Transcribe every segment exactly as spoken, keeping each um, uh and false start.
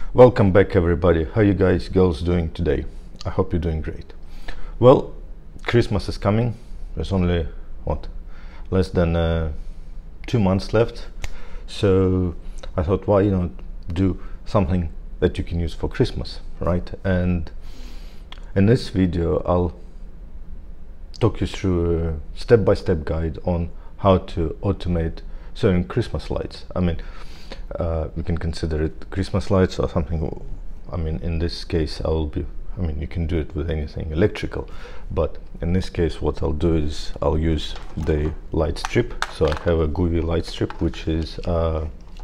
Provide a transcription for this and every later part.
Welcome back, everybody. How you guys, girls doing today? I hope you're doing great. Well, Christmas is coming. There's only what less than uh, two months left, so I thought, why you not do something that you can use for Christmas, right? And in this video I'll talk you through a step-by-step guide on how to automate certain Christmas lights. I mean, uh, we can consider it Christmas lights or something. I mean, in this case I will be I mean, you can do it with anything electrical, but in this case what I'll do is I'll use the light strip. So I have a Govee light strip, which is uh,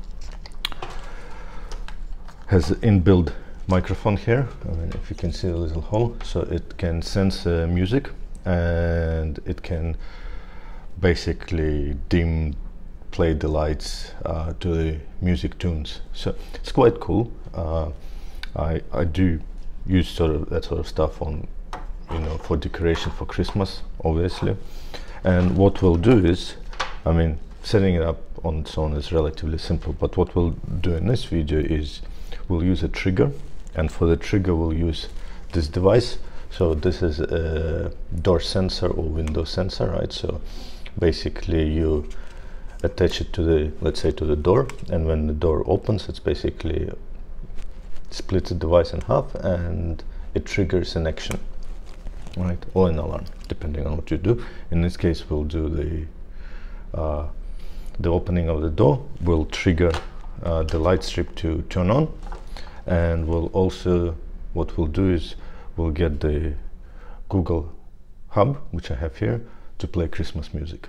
has inbuilt microphone here. I mean, if you can see the little hole, so it can sense uh, music, and it can basically dim, play the lights uh, to the music tunes. So it's quite cool. Uh, I I do use sort of that sort of stuff on, you know, for decoration for Christmas, obviously. And what we'll do is, I mean, setting it up on its own is relatively simple, but what we'll do in this video is we'll use a trigger, and for the trigger we'll use this device. So this is a door sensor or window sensor, right? So basically you attach it to the, let's say, to the door, and when the door opens, it's basically splits the device in half and it triggers an action, right, or an alarm, depending on what you do. In this case we'll do the uh, the opening of the door will trigger uh, the light strip to turn on, and we'll also, what we'll do is we'll get the Google Hub, which I have here, to play Christmas music.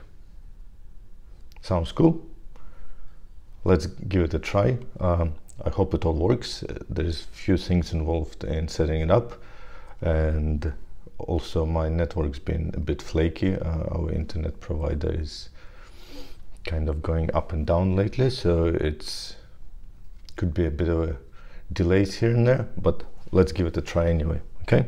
Sounds cool? Let's give it a try. um, I hope it all works. Uh, there's few things involved in setting it up, and also my network's been a bit flaky. Uh, our internet provider is kind of going up and down lately, so it's could be a bit of a delays here and there, but let's give it a try anyway. Okay,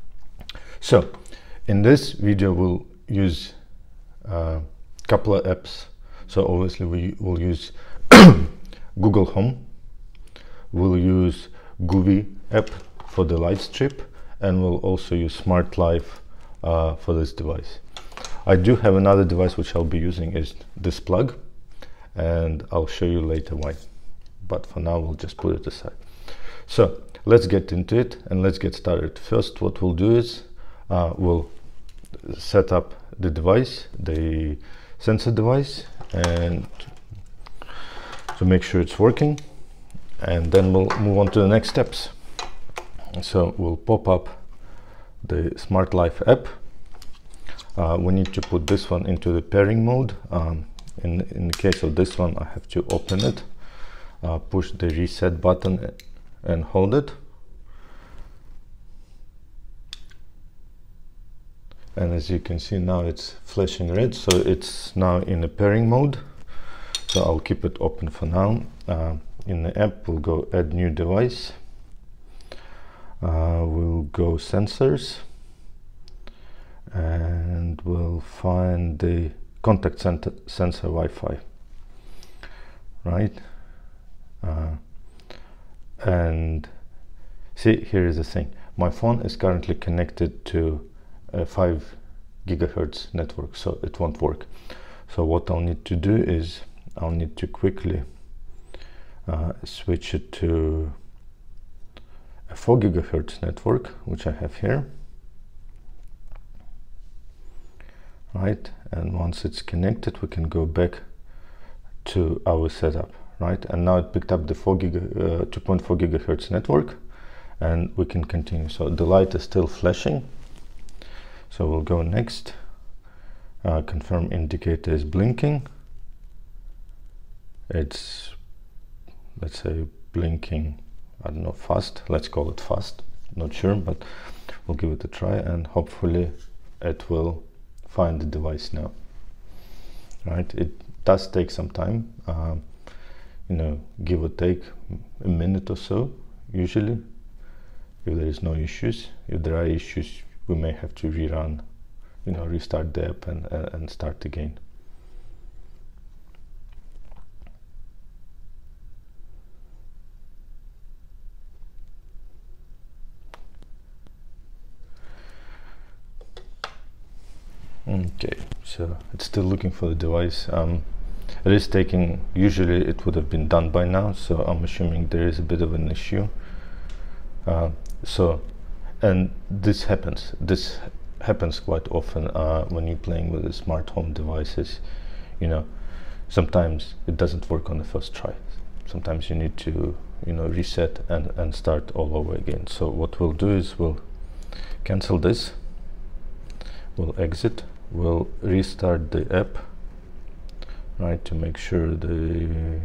so in this video we'll use a couple of apps. So obviously we will use Google Home, we'll use Govee App for the light strip, and we'll also use Smart Life uh, for this device. I do have another device which I'll be using, is this plug, and I'll show you later why, but for now we'll just put it aside. So let's get into it and let's get started. First, what we'll do is uh, we'll set up the device, the sensor device, and to make sure it's working, and then we'll move on to the next steps. So we'll pop up the Smart Life app. Uh, we need to put this one into the pairing mode. Um, in, in the case of this one, I have to open it, uh, push the reset button and hold it. And as you can see now it's flashing red, so it's now in a pairing mode. So I'll keep it open for now. Uh, in the app we'll go add new device, uh, we'll go sensors, and we'll find the contact center, sensor Wi-Fi, right? Uh, and see, here is the thing, my phone is currently connected to a five gigahertz network, so it won't work. So what I'll need to do is I'll need to quickly uh, switch it to a four gigahertz network, which I have here, right? And once it's connected we can go back to our setup, right? And now it picked up the four giga, uh, two point four gigahertz network, and we can continue. So the light is still flashing, so we'll go next. Uh, confirm indicator is blinking. It's, let's say, blinking, I don't know, fast, let's call it fast, not sure, but we'll give it a try, and hopefully it will find the device now, right? It does take some time, um, you know, give or take a minute or so usually, if there is no issues. If there are issues we may have to rerun, you know, restart the app and, uh, and start again. Okay, so it's still looking for the device. Um, it is taking, usually it would have been done by now, so I'm assuming there is a bit of an issue. Uh, so, and this happens, this happens quite often uh, when you're playing with the smart home devices. You know, sometimes it doesn't work on the first try. Sometimes you need to, you know, reset and, and start all over again. So what we'll do is we'll cancel this, we'll exit, we'll restart the app, right, to make sure the,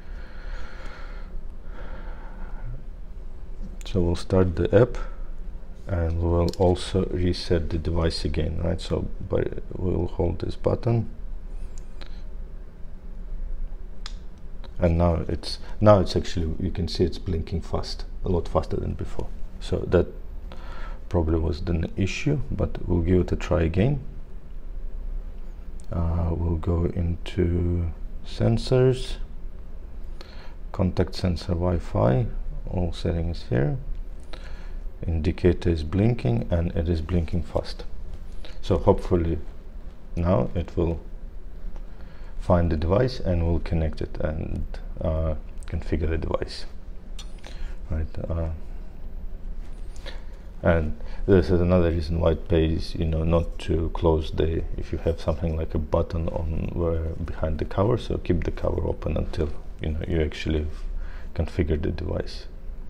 so we'll start the app and we'll also reset the device again, right? So by, we'll hold this button, and now it's now it's actually, you can see it's blinking fast, a lot faster than before. So that probably was the issue, but we'll give it a try again. Uh, we'll go into sensors, contact sensor Wi-Fi, all settings here. Indicator is blinking and it is blinking fast. So hopefully now it will find the device and we'll connect it and uh, configure the device, right? Uh, and this is another reason why it pays, you know, not to close the, if you have something like a button on where behind the cover, so keep the cover open until, you know, you actually configure the device.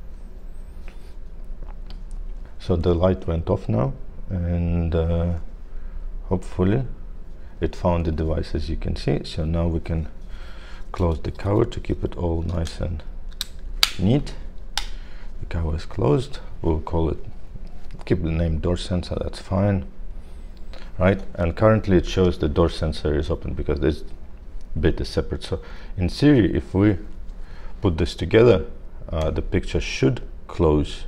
So the light went off now, and uh, hopefully it found the device, as you can see. So now we can close the cover to keep it all nice and neat. The cover is closed. We'll call it, keep the name door sensor, that's fine, right? And currently it shows the door sensor is open because this bit is separate. So in theory, if we put this together, uh, the picture should close.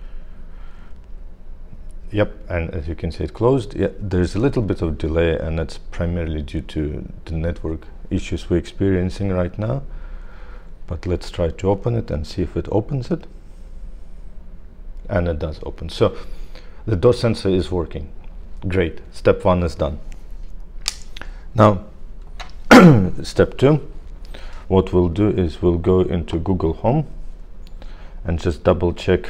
Yep, and as you can see, it closed. Yeah, there's a little bit of delay, and that's primarily due to the network issues we're experiencing right now. But let's try to open it and see if it opens it. And it does open. So the door sensor is working. Great. Step one is done. Now, step two, what we'll do is we'll go into Google Home and just double check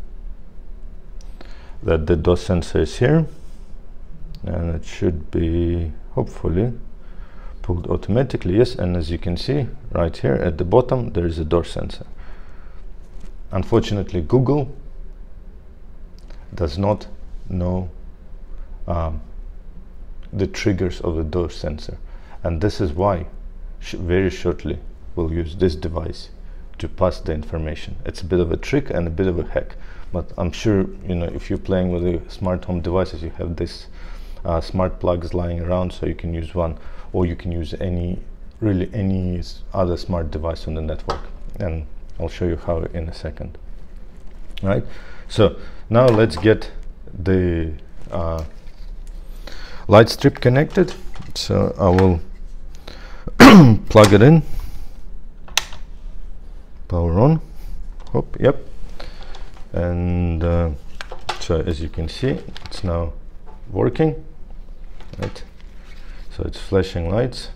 that the door sensor is here, and it should be hopefully pulled automatically. Yes, and as you can see right here at the bottom there is a door sensor. Unfortunately, Google does not know um, the triggers of the door sensor, and this is why sh very shortly we'll use this device to pass the information. It's a bit of a trick and a bit of a hack, but I'm sure, you know, if you're playing with the smart home devices, you have this uh, smart plugs lying around, so you can use one, or you can use any, really any other smart device on the network, and I'll show you how in a second. Right, so now let's get the uh, light strip connected. So I will plug it in, power on, hope, yep. And uh, so as you can see, it's now working, right? So it's flashing lights,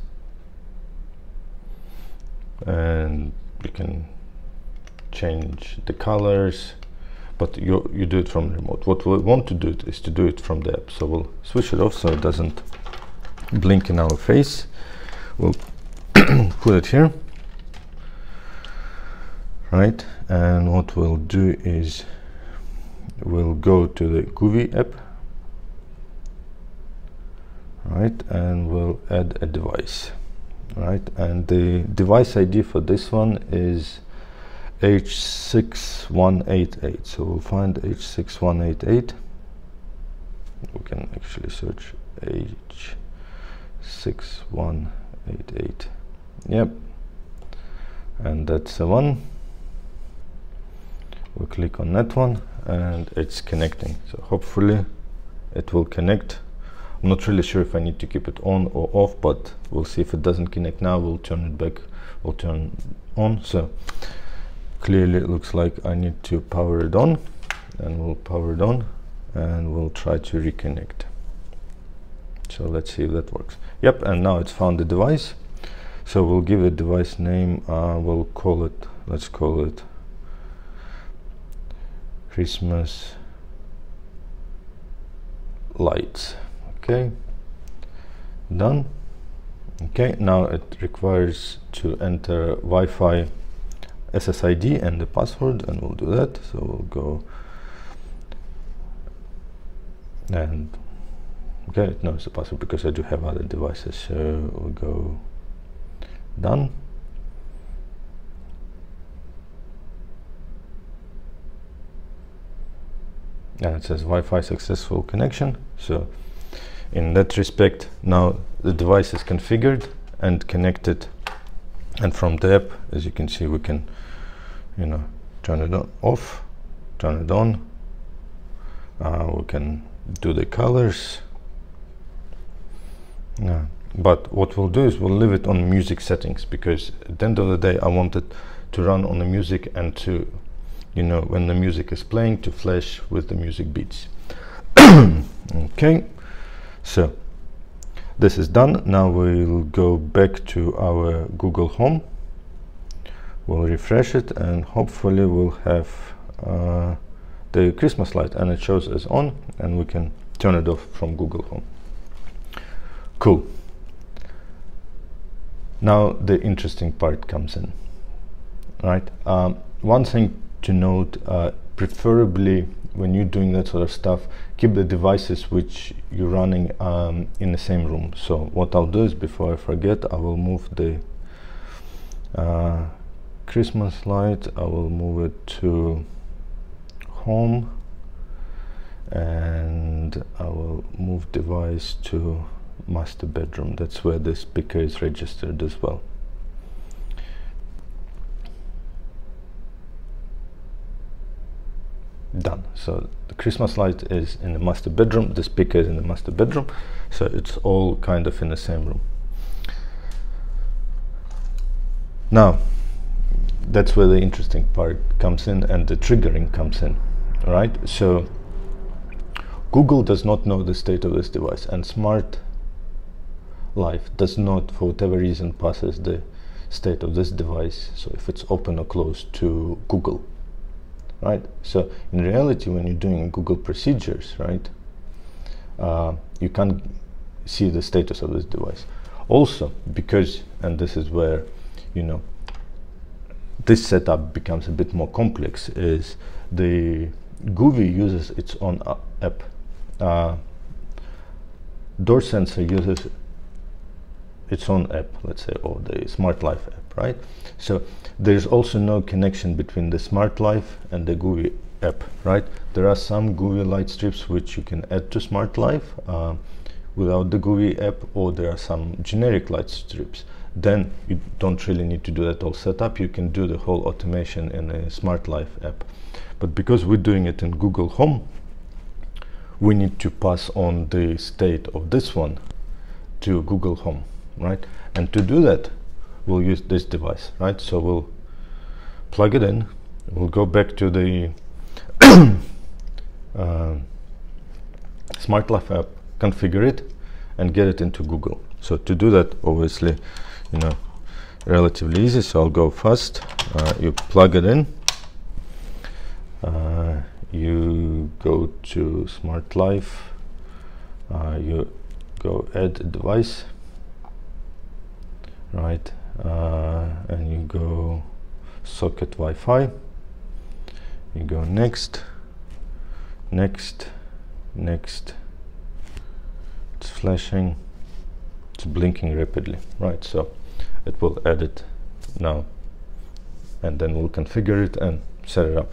and you can change the colors, but you you do it from the remote. What we want to do is to do it from the app. So we'll switch it off so it doesn't blink in our face. We'll put it here. Right, and what we'll do is we'll go to the Govee app, right, and we'll add a device, right, and the device I D for this one is H six one eight eight. So we'll find H six one eight eight. We can actually search H six one eight eight. Yep, and that's the one. We'll click on that one and it's connecting. So hopefully it will connect. I'm not really sure if I need to keep it on or off, but we'll see. If it doesn't connect now, we'll turn it back, we'll turn on. So clearly it looks like I need to power it on, and we'll power it on and we'll try to reconnect. So let's see if that works. Yep, and now it's found the device. So we'll give a device name. Uh, we'll call it, let's call it Christmas lights. Okay, done. Okay, now it requires to enter Wi-Fi S S I D and the password, and we'll do that. So we'll go and okay, it knows the password because I do have other devices. So we'll go done. And it says Wi-Fi successful connection. So in that respect, now the device is configured and connected, and from the app, as you can see, we can, you know, turn it on, off, turn it on. Uh, we can do the colors. Yeah. But what we'll do is we'll leave it on music settings, because at the end of the day, I want it to run on the music and to, you know, when the music is playing, to flash with the music beats. Okay, so this is done. Now we'll go back to our Google Home. We'll refresh it, and hopefully we'll have uh, the Christmas light, and it shows as on, and we can turn it off from Google Home. Cool. Now the interesting part comes in, right? Um, one thing to note, uh, preferably when you're doing that sort of stuff, keep the devices which you're running um, in the same room. So what I'll do is, before I forget, I will move the uh, Christmas light, I will move it to home, and I will move device to master bedroom. That's where the speaker is registered as well. Done. So the Christmas light is in the master bedroom, the speaker is in the master bedroom, so it's all kind of in the same room. Now that's where the interesting part comes in, and the triggering comes in, right? So Google does not know the state of this device, and Smart Life does not, for whatever reason, passes the state of this device, so if it's open or closed, to Google. Right, so in reality, when you're doing Google procedures, right, uh, you can't see the status of this device. Also, because, and this is where, you know, this setup becomes a bit more complex, is the Govee uses its own uh, app. Uh, Door Sensor uses its own app, let's say, or the Smart Life app, right? So there's also no connection between the Smart Life and the Govee app, right? There are some Govee light strips which you can add to Smart Life uh, without the Govee app, or there are some generic light strips. Then you don't really need to do that all setup. You can do the whole automation in a Smart Life app. But because we're doing it in Google Home, we need to pass on the state of this one to Google Home, right? And to do that, we'll use this device, right? So we'll plug it in, we'll go back to the uh, Smart Life app, configure it, and get it into Google. So to do that, obviously, you know, relatively easy. So I'll go fast. Uh, you plug it in, uh, you go to Smart Life, uh, you go add a device, right, uh, and you go socket Wi-Fi, you go next, next, next, it's flashing, it's blinking rapidly, right? So it will add it now, and then we'll configure it and set it up.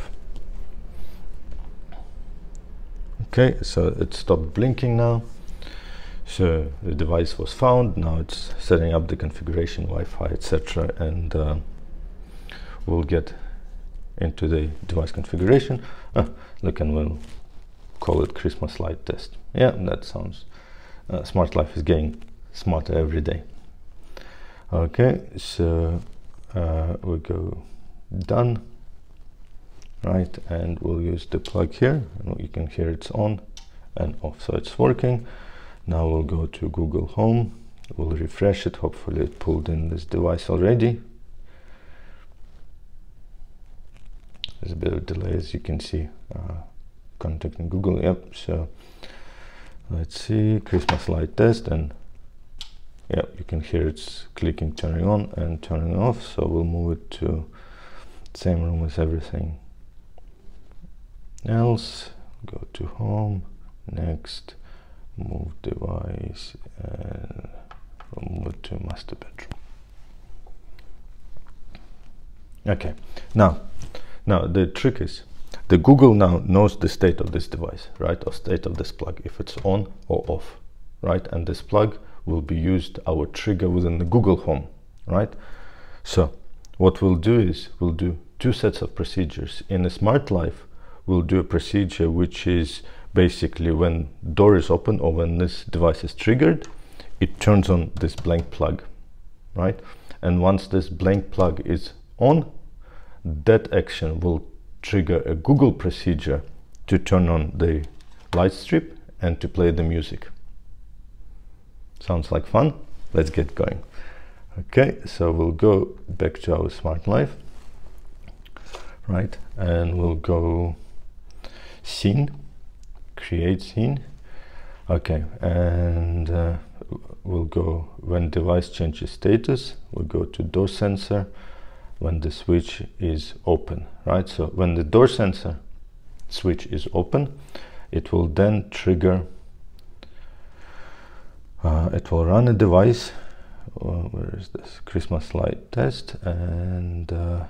Okay, so it stopped blinking now. So the device was found. Now it's setting up the configuration, Wi-Fi, et cetera, and uh, we'll get into the device configuration. Ah, look, and we'll call it Christmas light test. Yeah, that sounds. Uh, Smart Life is getting smarter every day. Okay, so uh, we go done, right, and we'll use the plug here, and you can hear it's on and off, so it's working. Now we'll go to Google Home, we'll refresh it, hopefully it pulled in this device already. There's a bit of delay, as you can see, uh, contacting Google. Yep, so let's see, Christmas light test, and yeah, you can hear it's clicking, turning on and turning off. So we'll move it to the same room as everything else. Go to Home, next, move device, and we'll move it to master bedroom. Okay, now, now the trick is, the Google now knows the state of this device, right, or state of this plug, if it's on or off, right, and this plug will be used, our trigger within the Google Home, right? So what we'll do is, we'll do two sets of procedures. In a smart life, we'll do a procedure which is basically when door is open or when this device is triggered, it turns on this blank plug, right? And once this blank plug is on, that action will trigger a Google procedure to turn on the light strip and to play the music. Sounds like fun? Let's get going. Okay, so we'll go back to our smart life, right? And we'll go scene, create scene. Okay, and uh, we'll go when device changes status, we'll go to door sensor when the switch is open, right? So when the door sensor switch is open, it will then trigger, uh, it will run a device, uh, where is this, Christmas light test, and uh,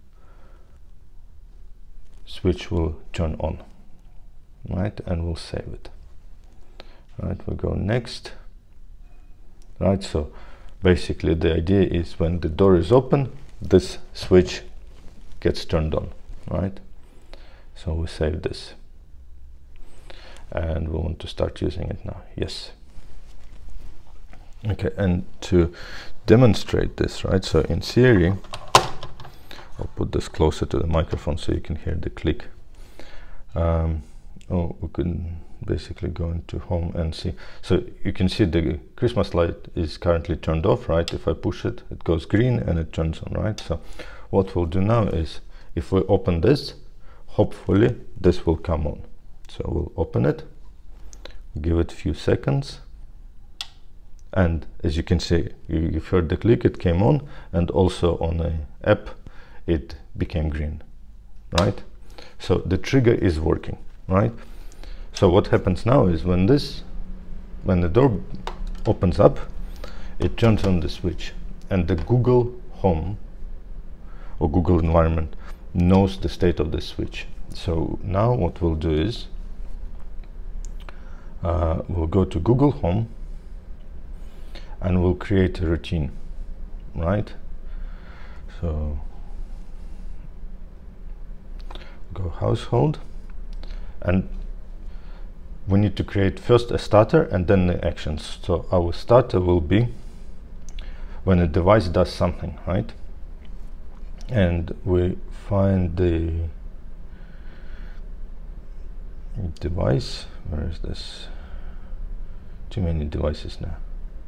switch will turn on, right? And we'll save it. Right, we'll go next. Right, so basically the idea is when the door is open, this switch gets turned on, right? So we save this and we want to start using it now. Yes. Okay, and to demonstrate this, right, so in theory, I'll put this closer to the microphone so you can hear the click. Um, oh, we can basically go into Home and see. So you can see the Christmas light is currently turned off, right? If I push it, it goes green and it turns on, right? So what we'll do now is, if we open this, hopefully this will come on. So we'll open it, give it a few seconds, and as you can see, you, you've heard the click, it came on, and also on the app it became green, right? So the trigger is working, right? So what happens now is when this, when the door opens up, it turns on the switch, and the Google Home or Google environment knows the state of the switch. So now what we'll do is, uh, we'll go to Google Home and we'll create a routine, right? So go household, and we need to create first a starter and then the actions. So our starter will be when a device does something, right? And we find the device. Where is this? Too many devices now.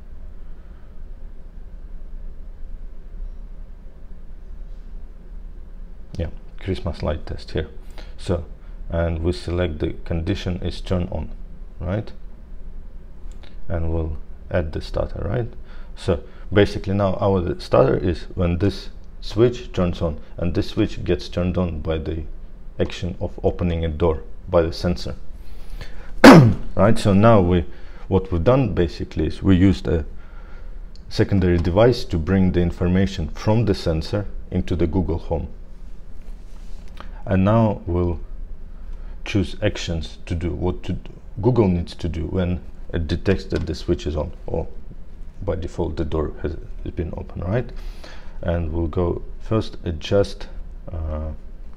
Yeah, Christmas light test here. So, and we select the condition is turn on, right? And we'll add the starter, right? So basically now our starter is when this switch turns on, and this switch gets turned on by the action of opening a door by the sensor. Right, so now we what we've done basically is we used a secondary device to bring the information from the sensor into the Google Home, and now we'll choose actions to do what to do. Google needs to do when it detects that the switch is on, or by default the door has, has been open, right? And we'll go first adjust uh,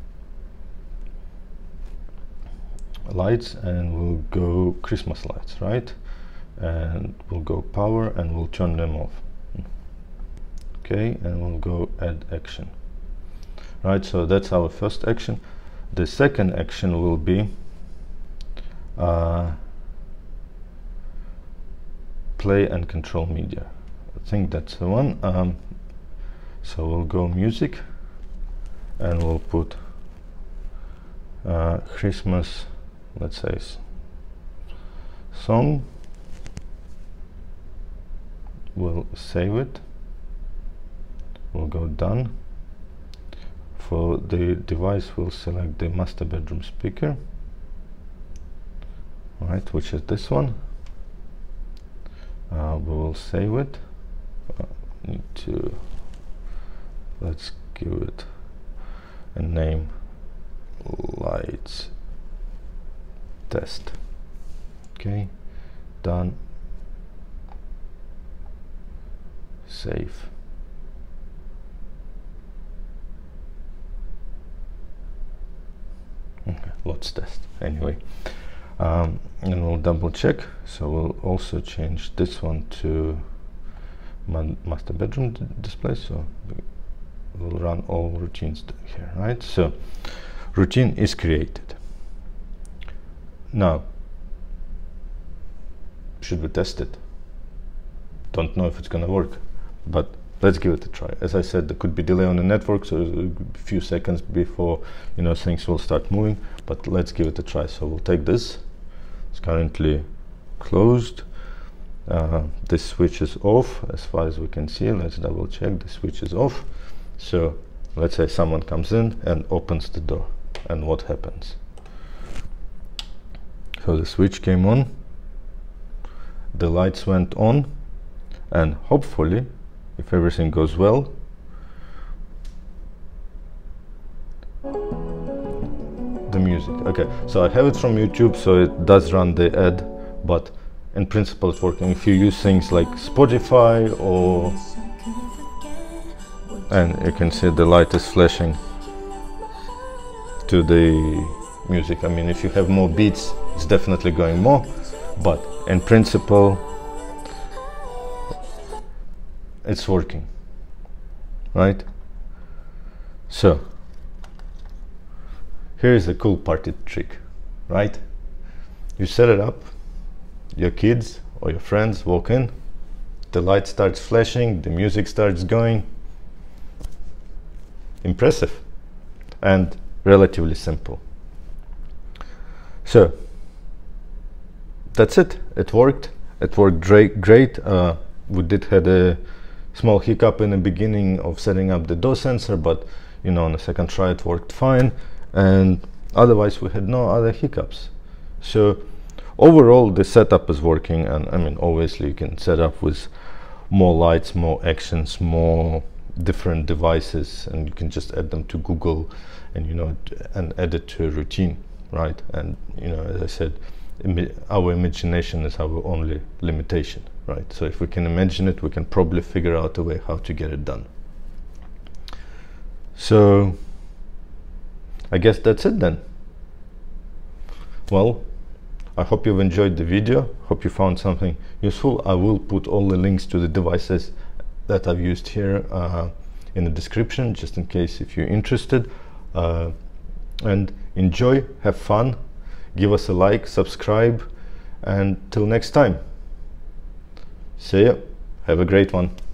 lights, and we'll go Christmas lights, right? And we'll go power and we'll turn them off. Okay, and we'll go add action, right? So that's our first action. The second action will be uh, play and control media. I think that's the one. Um, so we'll go music and we'll put uh, Christmas, let's say, song. We'll save it. We'll go done. For the device, we'll select the master bedroom speaker, right, which is this one. Uh, we will save it. Uh, need to let's give it a name, lights test. Okay, done. Save. Okay, lots test anyway. Um, and we'll double check. So we'll also change this one to my master bedroom display. So we'll run all routines here, right? So routine is created. Now, should we test it? Don't know if it's gonna work, but let's give it a try. As I said, there could be delay on the network, so a few seconds before, you know, things will start moving, but let's give it a try. So we'll take this. It's currently closed. Uh, this switch is off as far as we can see. Let's double check. The switch is off. So let's say someone comes in and opens the door, and what happens? So the switch came on, the lights went on, and hopefully, if everything goes well, the music. Okay, so I have it from YouTube, so it does run the ad, but in principle it's working. If you use things like Spotify, or and you can see the light is flashing to the music. I mean, if you have more beats, it's definitely going more, but in principle it's working, right? So here's a cool party trick, right? You set it up, your kids or your friends walk in, the light starts flashing, the music starts going. Impressive and relatively simple. So that's it. It worked. It worked great. Uh, we did had a small hiccup in the beginning of setting up the door sensor, but you know, on the second try it worked fine, and otherwise we had no other hiccups. So overall the setup is working, and I mean, obviously you can set up with more lights, more actions, more different devices, and you can just add them to Google and you know and add it to a routine, right? And you know, as I said, imi our imagination is our only limitation, right? So if we can imagine it, we can probably figure out a way how to get it done. So I guess that's it then. Well, I hope you've enjoyed the video. Hope you found something useful. I will put all the links to the devices that I've used here uh, in the description, just in case if you're interested. Uh, and enjoy, have fun, give us a like, subscribe, and till next time, see ya, have a great one.